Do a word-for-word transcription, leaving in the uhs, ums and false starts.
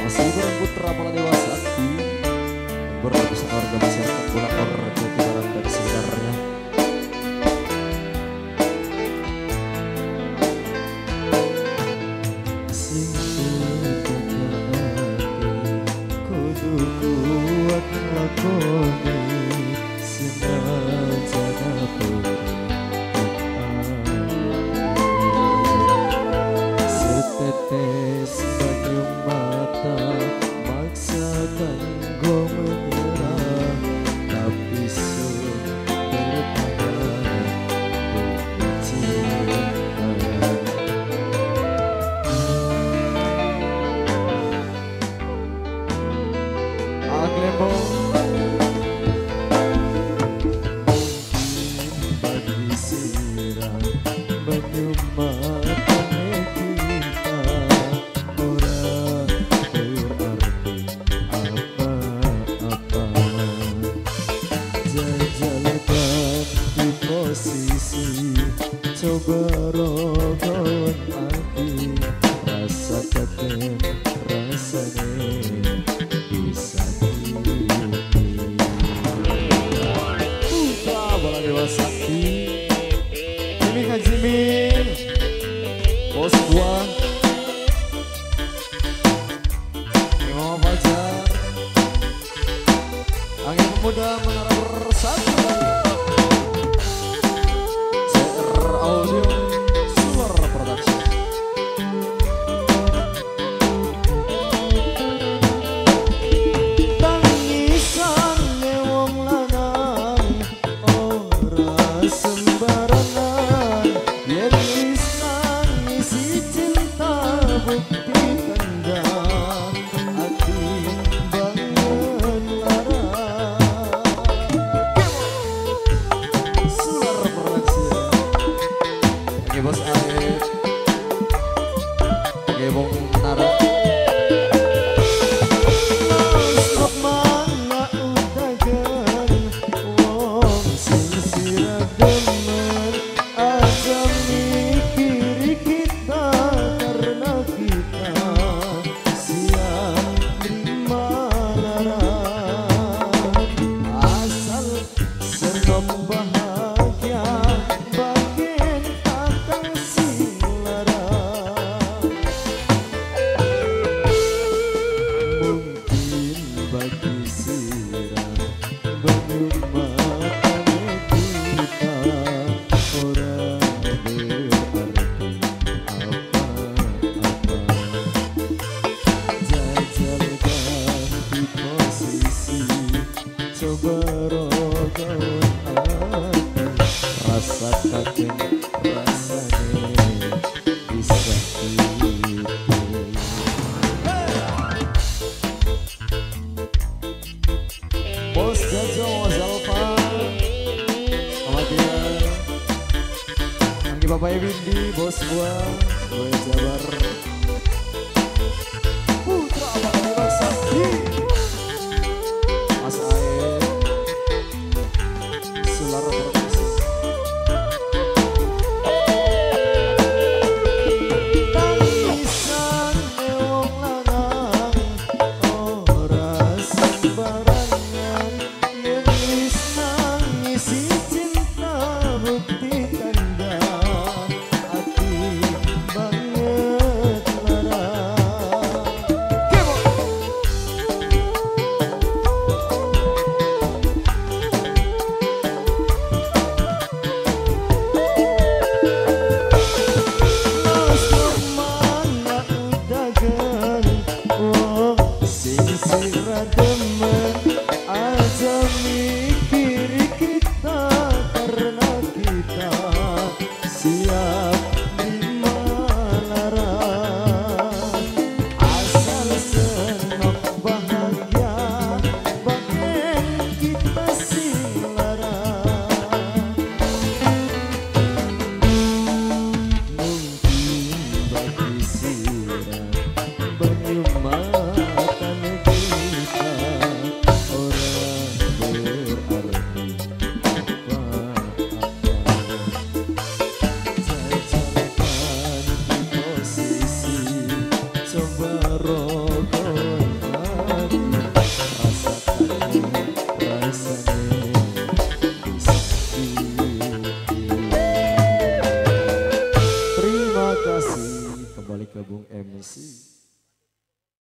Masih bareng Putra Paladewa Sakti bersama warga masyarakat Pulau Orjo Barat dan sekitarnya. Sing kudu kuat lakoni senajan apa setetes banyu mata maksa kanggo menyerah, tapi sun bertahan demi cinta. Aglebo bagi sirah banyu mata kita ora berarti apa-apa. Jajalkan di posisi coba rogon hati, rasa katen rasanya bisa Putra Paladewa Sakti, Jimmy Kak Jimmy, bos gua, Imam Fajar, angin pemuda menara bersatu, C R Audio, Suara Production. Bos Arif, Gebong Nara. Sok mana utagan, wong sing sirah demen, aja mikiri kita karena kita siap terima lara. Asal senang bahagia bagian bagi sirah banyu mata kita orang berarti apa-apa. Jajalkan di posisi coba rogon hati, rasa kaget rasanya bisa hidup. Bos Jajo Zalfan, Amatian, Anggi Bapak Windy, bos gua, gue Jabar, Putra Paladewa Sakti, Mas Ae, Sulara Produksi. Tangisan wong lanang ora sembarangan, isi cinta bukti tanda hati banget lara. Masuk mana udagan, wong sing sirah demen, aja mikiri kita karena kita siap terima lara. Asal senang bahagia bagian kita sing lara. Mungkin bagi sirah banyu mata kita orang berarti apa-apa. Jajalkan di posisi coba rogon kasih kembali ke Bung M C.